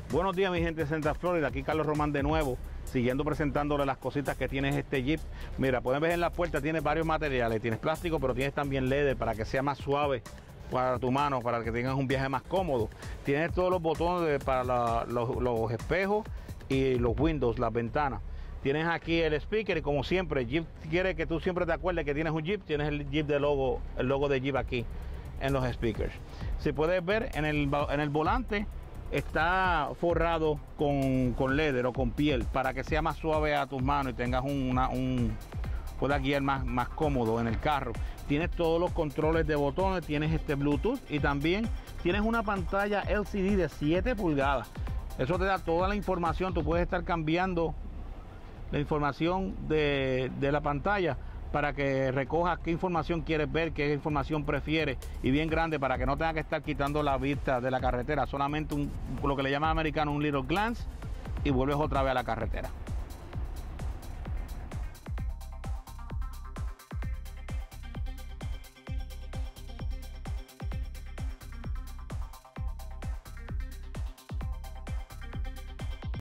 Buenos días mi gente de Central Florida, aquí Carlos Román de nuevo, siguiendo presentándole las cositas que tiene este Jeep. Mira, pueden ver en la puerta, tiene varios materiales, tienes plástico, pero tienes también leather para que sea más suave para tu mano, para que tengas un viaje más cómodo. Tienes todos los botones para los espejos y los windows, las ventanas. Tienes aquí el speaker y como siempre, Jeep quiere que tú siempre te acuerdes que tienes un Jeep, tienes el Jeep de logo, el logo de Jeep aquí en los speakers. Si puedes ver en el volante, está forrado con leather o con piel para que sea más suave a tus manos y tengas puedas guiar más cómodo en el carro. Tienes todos los controles de botones, tienes este Bluetooth y también tienes una pantalla LCD de 7 pulgadas. Eso te da toda la información, tú puedes estar cambiando la información de la pantalla para que recojas qué información quieres ver, qué información prefieres, y bien grande para que no tengas que estar quitando la vista de la carretera, solamente lo que le llaman americano un little glance y vuelves otra vez a la carretera.